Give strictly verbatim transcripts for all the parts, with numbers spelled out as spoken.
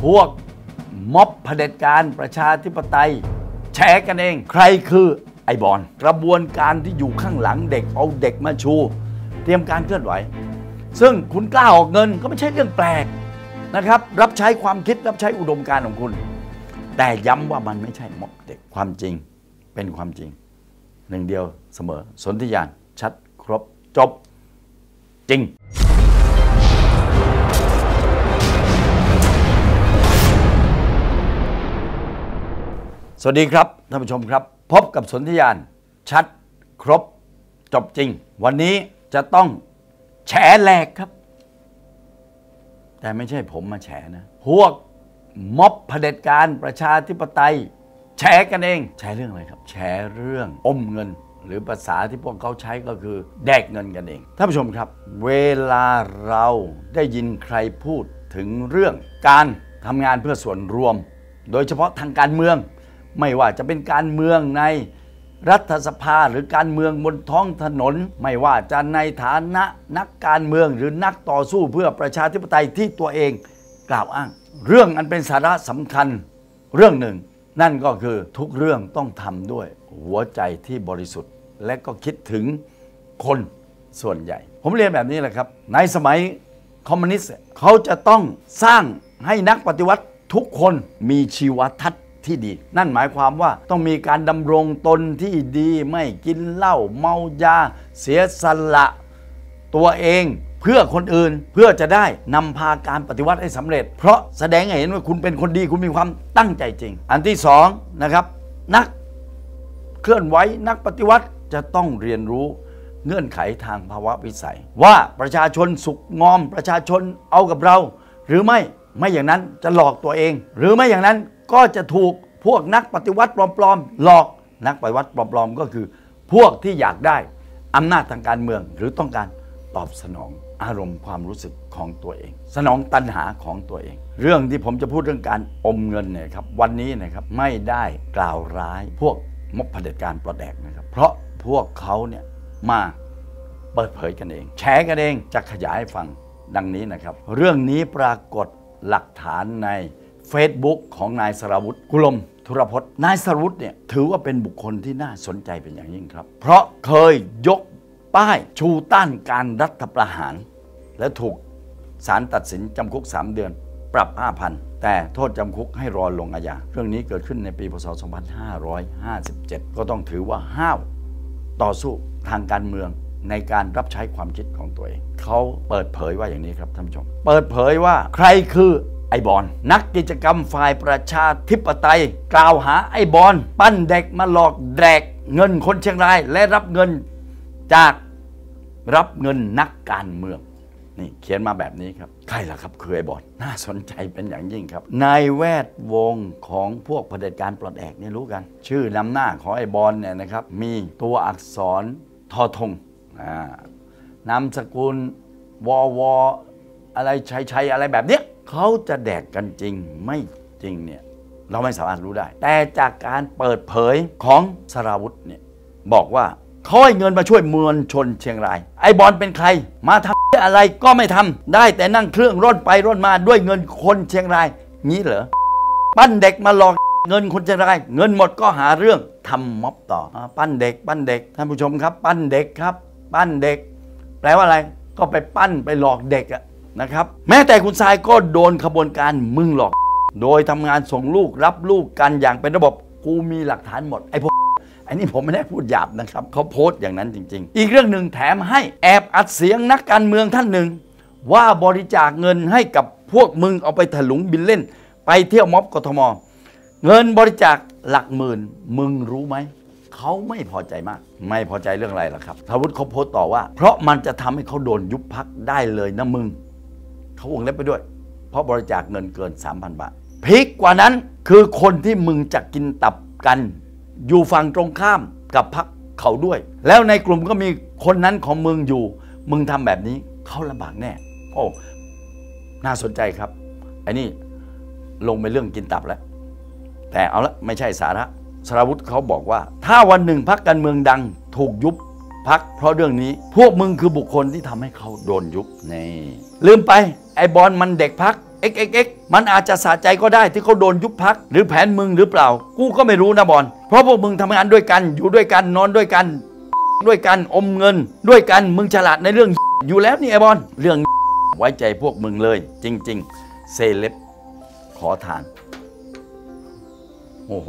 พวกม็อบเผด็จการประชาธิปไตยแฉกันเองใครคือไอ้บอลกระบวนการที่อยู่ข้างหลังเด็กเอาเด็กมาชูเตรียมการเคลื่อนไหวซึ่งคุณกล้าออกเงินก็ไม่ใช่เรื่องแปลกนะครับรับใช้ความคิดรับใช้อุดมการณ์ของคุณแต่ย้ำว่ามันไม่ใช่ม็อบเด็กความจริงเป็นความจริงหนึ่งเดียวเสมอสนธิญาณชัดครบจบจริงสวัสดีครับท่านผู้ชมครับพบกับสนธิญาณชัดครบจบจริงวันนี้จะต้องแฉแหลกครับแต่ไม่ใช่ผมมาแฉนะพวกม็อบเผด็จการประชาธิปไตยแฉกันเองแฉเรื่องอะไรครับแฉเรื่องอมเงินหรือภาษาที่พวกเขาใช้ก็คือแดกเงินกันเองท่านผู้ชมครับเวลาเราได้ยินใครพูดถึงเรื่องการทำงานเพื่อส่วนรวมโดยเฉพาะทางการเมืองไม่ว่าจะเป็นการเมืองในรัฐสภาหรือการเมืองบนท้องถนนไม่ว่าจะในฐานะนักการเมืองหรือนักต่อสู้เพื่อประชาธิปไตยที่ตัวเองกล่าวอ้างเรื่องอันเป็นสาระสำคัญเรื่องหนึ่งนั่นก็คือทุกเรื่องต้องทำด้วยหัวใจที่บริสุทธิ์และก็คิดถึงคนส่วนใหญ่ผมเรียนแบบนี้แหละครับในสมัยคอมมิวนิสต์เขาจะต้องสร้างให้นักปฏิวัติทุกคนมีชีวทัศน์ที่ดีนั่นหมายความว่าต้องมีการดำรงตนที่ดีไม่กินเหล้าเมายาเสียสละตัวเองเพื่อคนอื่นเพื่อจะได้นำพาการปฏิวัติให้สำเร็จเพราะแสดงให้เห็นว่าคุณเป็นคนดีคุณมีความตั้งใจจริงอันที่สองนะครับนักเคลื่อนไหวนักปฏิวัติจะต้องเรียนรู้เงื่อนไขทางภาวะวิสัยว่าประชาชนสุขงอมประชาชนเอากับเราหรือไม่ไม่อย่างนั้นจะหลอกตัวเองหรือไม่อย่างนั้นก็จะถูกพวกนักปฏิวัติปลอมๆหลอกนักปฏิวัติปลอมๆก็คือพวกที่อยากได้อำนาจทางการเมืองหรือต้องการตอบสนองอารมณ์ความรู้สึกของตัวเองสนองตัณหาของตัวเองเรื่องที่ผมจะพูดเรื่องการอมเงินเนี่ยครับวันนี้นะครับไม่ได้กล่าวร้ายพวกม็อบเผด็จการปลดแอกนะครับเพราะพวกเขาเนี่ยมาเปิดเผยกันเองแฉกันเองจะขยายให้ฟังดังนี้นะครับเรื่องนี้ปรากฏหลักฐานในFacebook ของนายสราวุธกุลมธุรพจน์นายสราวุธเนี่ยถือว่าเป็นบุคคลที่น่าสนใจเป็นอย่างยิ่งครับเพราะเคยยกป้ายชูต้านการรัฐประหารและถูกศาลตัดสินจำคุกสามเดือนปรับ ห้าพัน แต่โทษจำคุกให้รอลงอาญาเรื่องนี้เกิดขึ้นในปีพ.ศ. สองพันห้าร้อยห้าสิบเจ็ดก็ต้องถือว่าห้าวต่อสู้ทางการเมืองในการรับใช้ความคิดของตัวเองเขาเปิดเผยว่าอย่างนี้ครับท่านผู้ชมเปิดเผยว่าใครคือไอ้บอลนักกิจกรรมฝ่ายประชาธิปไตยกล่าวหาไอ้บอลปั้นเด็กมาหลอกแดกเงินคนเชียงรายและรับเงินจากรับเงินนักการเมืองนี่เขียนมาแบบนี้ครับใครล่ะครับคือไอ้บอลน่าสนใจเป็นอย่างยิ่งครับในแวดวงของพวกเผด็จการปลดแอกนี่รู้กันชื่อนำหน้าของไอ้บอลเนี่ยนะครับมีตัวอักษรทอทงนามสกุลวอวออะไรชัยชัยอะไรแบบเนี้ยเขาจะแดกกันจริงไม่จริงเนี่ยเราไม่สามารถรู้ได้แต่จากการเปิดเผยของสราวุธเนี่ยบอกว่าเขาให้เงินมาช่วยมวลชนเชียงรายไอ้บอลเป็นใครมาทำอะไรก็ไม่ทำได้แต่นั่งเครื่องร่อนไปร่อนมาด้วยเงินคนเชียงรายงี้เหรอปั้นเด็กมาหลอกเงินคนเชียงรายเงินหมดก็หาเรื่องทำม็อบต่อปั้นเด็กปั้นเด็กท่านผู้ชมครับปั้นเด็กครับปั้นเด็กแปลว่าอะไรก็ไปปั้นไปหลอกเด็กอะนะครับแม้แต่คุณทรายก็โดนขบวนการมึงหลอกโดยทำงานส่งลูกรับลูกกันอย่างเป็นระบบกูมีหลักฐานหมดไอ้พวกไอ้นี่ผมไม่ได้พูดหยาบนะครับเขาโพสต์อย่างนั้นจริงๆอีกเรื่องหนึ่งแถมให้แอบอัดเสียงนักการเมืองท่านหนึ่งว่าบริจาคเงินให้กับพวกมึงเอาไปถลุงบินเล่นไปเที่ยวม็อบกทมเงินบริจาคหลักหมื่นมึงรู้ไหมเขาไม่พอใจมากไม่พอใจเรื่องอะไรล่ะครับทวุฒิเขาโพสต์ต่อว่าเพราะมันจะทำให้เขาโดนยุบพรรคได้เลยนะมึงเขาวงเล็บไปด้วยเพราะบริจาคเงินเกิน สามพัน บาทพีคกว่านั้นคือคนที่มึงจะกินตับกันอยู่ฝั่งตรงข้ามกับพรรคเขาด้วยแล้วในกลุ่มก็มีคนนั้นของมึงอยู่มึงทำแบบนี้เขาลำบากแน่โอ้น่าสนใจครับไอ้นี่ลงไปเรื่องกินตับแล้วแต่เอาละไม่ใช่สาระสราวุธเขาบอกว่าถ้าวันหนึ่งพรรคการเมืองดังถูกยุบพรรคเพราะเรื่องนี้พวกมึงคือบุคคลที่ทำให้เขาโดนยุบนี่ลืมไปไอ้บอลมันเด็กพรรคเอ็กเอ็กเอ็กมันอาจจะสะใจก็ได้ที่เขาโดนยุบพักหรือแผนมึงหรือเปล่ากูก็ไม่รู้นะบอลเพราะพวกมึงทำงานด้วยกันอยู่ด้วยกันนอนด้วยกันด้วยกันอมเงินด้วยกันมึงฉลาดในเรื่องอยู่แล้วนี่ไอ้บอลเรื่องไว้ใจพวกมึงเลยจริงๆเซเลบขอทานโอ้โห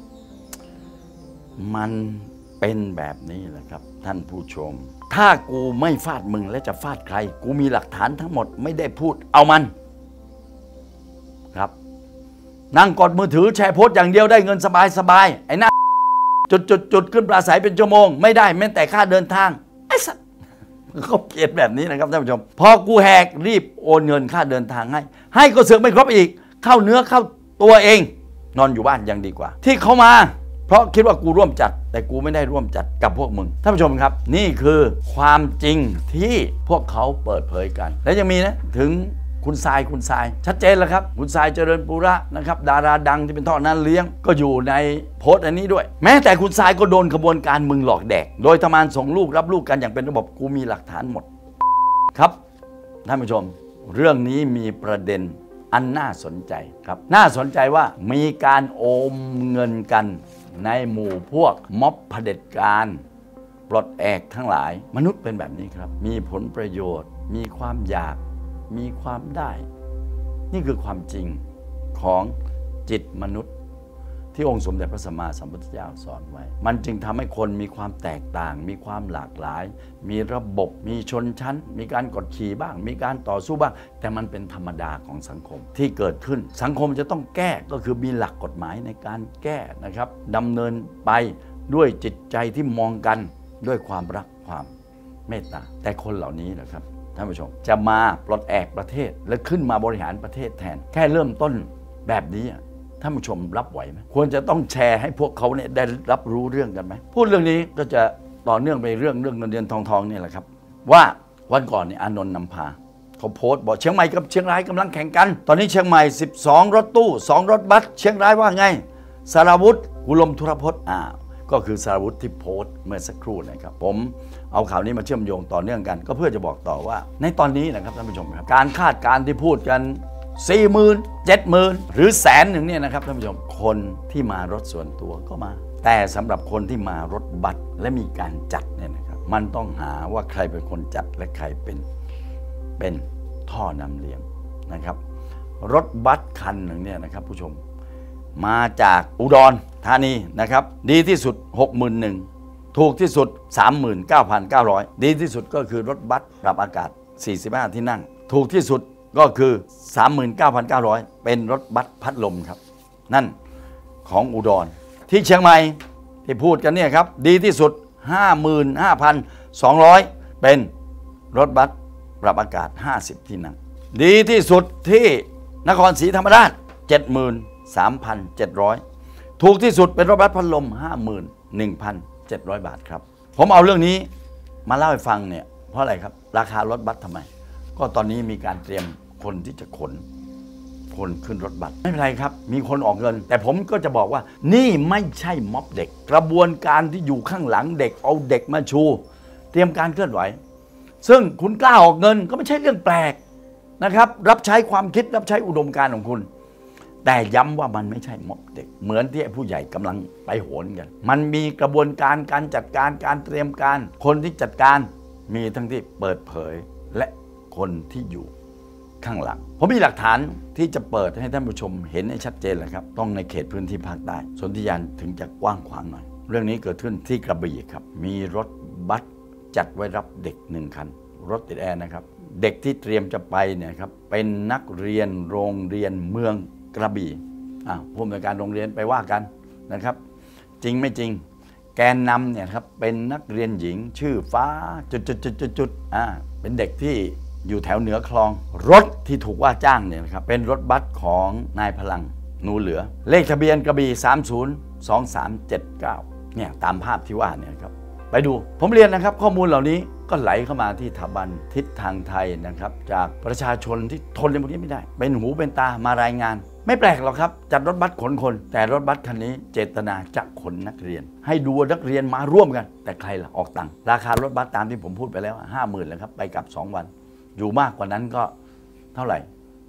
มันเป็นแบบนี้แหละครับท่านผู้ชมถ้ากูไม่ฟาดมึงและจะฟาดใครกูมีหลักฐานทั้งหมดไม่ได้พูดเอามันครับนั่งกดมือถือแชร์โพสต์อย่างเดียวได้เงินสบายสบายไอ้หน้าจุดจุดจุดขึ้นปราศัยเป็นชั่วโมงไม่ได้แม้แต่ค่าเดินทางไอ้สัสเขาเขียนแบบนี้นะครับท่านผู้ชมพอกูแหกรีบโอนเงินค่าเดินทางให้ให้ก็เสือกไม่ครบอีกเข้าเนื้อเข้าตัวเองนอนอยู่บ้านยังดีกว่าที่เขามาเพราะคิดว่ากูร่วมจัดแต่กูไม่ได้ร่วมจัดกับพวกมึงท่านผู้ชมครับนี่คือความจริงที่พวกเขาเปิดเผยกันและยังมีนะถึงคุณทรายคุณทรายชัดเจนแล้วครับคุณทรายเจริญปุระนะครับดาราดังที่เป็นท่อนั้นเลี้ยงก็อยู่ในโพสต์อันนี้ด้วยแม้แต่คุณทรายก็โดนขบวนการมึงหลอกแดกโดยทำงานส่งลูกรับลูกกันอย่างเป็นระบบกูมีหลักฐานหมดครับท่านผู้ชมเรื่องนี้มีประเด็นอันน่าสนใจครับน่าสนใจว่ามีการโอมเงินกันในหมู่พวกม็อบเผด็จการปลดแอกทั้งหลายมนุษย์เป็นแบบนี้ครับมีผลประโยชน์มีความอยากมีความได้นี่คือความจริงของจิตมนุษย์ที่องค์สมเด็จพระสัมมาสัมพุทธเจ้าสอนไว้มันจึงทำให้คนมีความแตกต่างมีความหลากหลายมีระบบมีชนชั้นมีการกดขี่บ้างมีการต่อสู้บ้างแต่มันเป็นธรรมดาของสังคมที่เกิดขึ้นสังคมจะต้องแก้ก็คือมีหลักกฎหมายในการแก้นะครับดำเนินไปด้วยจิตใจที่มองกันด้วยความรักความเมตตาแต่คนเหล่านี้นะครับท่านผู้ชมจะมาปลดแอกประเทศและขึ้นมาบริหารประเทศแทนแค่เริ่มต้นแบบนี้ท่านผู้ชมรับไหวไหมควรจะต้องแชร์ให้พวกเขาเนี่ยได้รับรู้เรื่องกันไหมพูดเรื่องนี้ก็จะต่อเนื่องไปเรื่องเรื่องเงินเดือนทองทองนี่แหละครับว่าวันก่อนเนี่ยอานนท์นำพาเขาโพสต์บอกเชียงใหม่กับเชียงรายกำลังแข่งกันตอนนี้เชียงใหม่สิบสองรถตู้สองรถบัสเชียงรายว่าไงสารวุฒิกุลมธุรพจน์อ่าก็คือสารวุฒิที่โพสต์เมื่อสักครู่นะครับผมเอาข่าวนี้มาเชื่อมโยงต่อเนื่องกันก็เพื่อจะบอกต่อว่าในตอนนี้นะครับท่านผู้ชมครับการคาดการณ์ที่พูดกันสี่หมื่นเจ็ดหมื่นหรือแสนหนึ่งเนี่ยนะครับท่านผู้ชมคนที่มารถส่วนตัวก็มาแต่สำหรับคนที่มารถบัสและมีการจัดเนี่ยนะครับมันต้องหาว่าใครเป็นคนจัดและใครเป็นเป็นท่อนำเลี้ยงนะครับรถบัสคันหนึ่งเนี่ยนะครับผู้ชมมาจากอุดรธานีนะครับดีที่สุด หกหมื่นหนึ่งพัน ถูกที่สุด สามหมื่นเก้าพันเก้าร้อย ดีที่สุดก็คือรถบัสปรับอากาศสี่สิบห้าที่นั่งถูกที่สุดก็คือ สามหมื่นเก้าพันเก้าร้อย เป็นรถบัสพัดลมครับนั่นของอุดรที่เชียงใหม่ที่พูดกันเนี่ยครับดีที่สุด ห้าหมื่นห้าพันสองร้อย เป็นรถบัสปรับอากาศห้าสิบที่นั่งดีที่สุดที่นครศรีธรรมราช เจ็ดหมื่นสามพันเจ็ดร้อย ถูกที่สุดเป็นรถบัสพัดลม ห้าหมื่นหนึ่งพันเจ็ดร้อย บาทครับผมเอาเรื่องนี้มาเล่าให้ฟังเนี่ยเพราะอะไรครับราคารถบัสทำไมก็ตอนนี้มีการเตรียมคนที่จะขนคนขึ้นรถบัสไม่เป็นไรครับมีคนออกเงินแต่ผมก็จะบอกว่านี่ไม่ใช่ม็อบเด็กกระบวนการที่อยู่ข้างหลังเด็กเอาเด็กมาชูเตรียมการเคลื่อนไหวซึ่งคุณกล้าออกเงินก็ไม่ใช่เรื่องแปลกนะครับรับใช้ความคิดรับใช้อุดมการณ์ของคุณแต่ย้ำว่ามันไม่ใช่ม็อบเด็กเหมือนที่ผู้ใหญ่กำลังไปโหนกันมันมีกระบวนการการจัดการการเตรียมการคนที่จัดการมีทั้งที่เปิดเผยและคนที่อยู่ข้างหลังผมมีหลักฐานที่จะเปิดให้ท่านผู้ชมเห็นให้ชัดเจนเลยครับต้องในเขตพื้นที่ภาคใต้สนธิยานถึงจะกว้างขวางหน่อยเรื่องนี้เกิดขึ้นที่กระบี่ครับมีรถบัสจัดไว้รับเด็กหนึ่งคันรถติดแอร์นะครับเด็กที่เตรียมจะไปเนี่ยครับเป็นนักเรียนโรงเรียนเมืองกระบี่อ้าวผู้อำนวยการโรงเรียนไปว่ากันนะครับจริงไม่จริงแกนนำเนี่ยครับเป็นนักเรียนหญิงชื่อฟ้าจุดๆๆๆอ่าเป็นเด็กที่อยู่แถวเหนือคลองรถที่ถูกว่าจ้างเนี่ยนะครับเป็นรถบัสของนายพลังนูเหลือเลขทะเบียนกระบี่สามศูนย์สองสามเจ็ดเก้าเนี่ยตามภาพที่ว่าเนี่ยครับไปดูผมเรียนนะครับข้อมูลเหล่านี้ก็ไหลเข้ามาที่สถาบันทิศทางไทยนะครับจากประชาชนที่ทนเรื่องพวกนี้ไม่ได้เป็นหูเป็นตามารายงานไม่แปลกหรอกครับจัดรถบัสขนคนแต่รถบัสคันนี้เจตนาจะขนนักเรียนให้ดูนักเรียนมาร่วมกันแต่ใครล่ะออกตังค์ราคารถบัสตามที่ผมพูดไปแล้วห้าหมื่นแล้วครับไปกลับสองวันอยู่มากกว่านั้นก็เท่าไหร่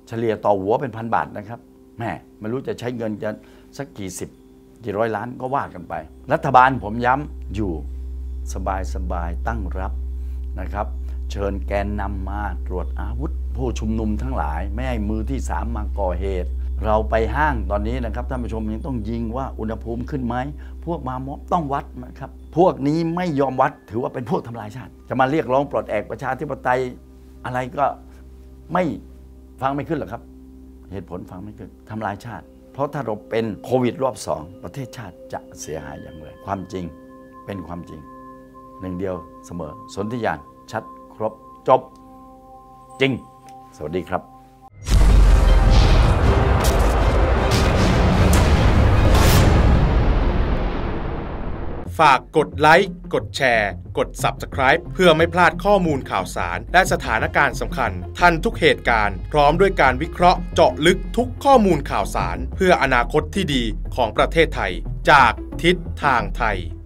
เฉลี่ยต่อหัวเป็นพันบาทนะครับแม่ไม่รู้จะใช้เงินจะสักกี่สิบกี่ร้อยล้านก็ว่ากันไปรัฐบาลผมย้ำอยู่สบายสบายตั้งรับนะครับเชิญแกนนำมาตรวจอาวุธผู้ชุมนุมทั้งหลายไม่ให้มือที่สามมาก่อเหตุเราไปห้างตอนนี้นะครับท่านผู้ชมยังต้องยิงว่าอุณหภูมิขึ้นไหมพวกมาม็อบต้องวัดนะครับพวกนี้ไม่ยอมวัดถือว่าเป็นพวกทำลายชาติจะมาเรียกร้องปลดแอกประชาธิปไตยอะไรก็ไม่ฟังไม่ขึ้นหรอกครับเหตุผลฟังไม่ขึ้นทำลายชาติเพราะถ้าเราเป็นโควิดรอบสองประเทศชาติจะเสียหายอย่างไรความจริงเป็นความจริงหนึ่งเดียวเสมอสนธิญาณชัดครบจบจริงสวัสดีครับฝากกดไลค์กดแชร์กด ซับสไครบ์ เพื่อไม่พลาดข้อมูลข่าวสารและสถานการณ์สำคัญทันทุกเหตุการณ์พร้อมด้วยการวิเคราะห์เจาะลึกทุกข้อมูลข่าวสารเพื่ออนาคตที่ดีของประเทศไทยจากทิศทางไทย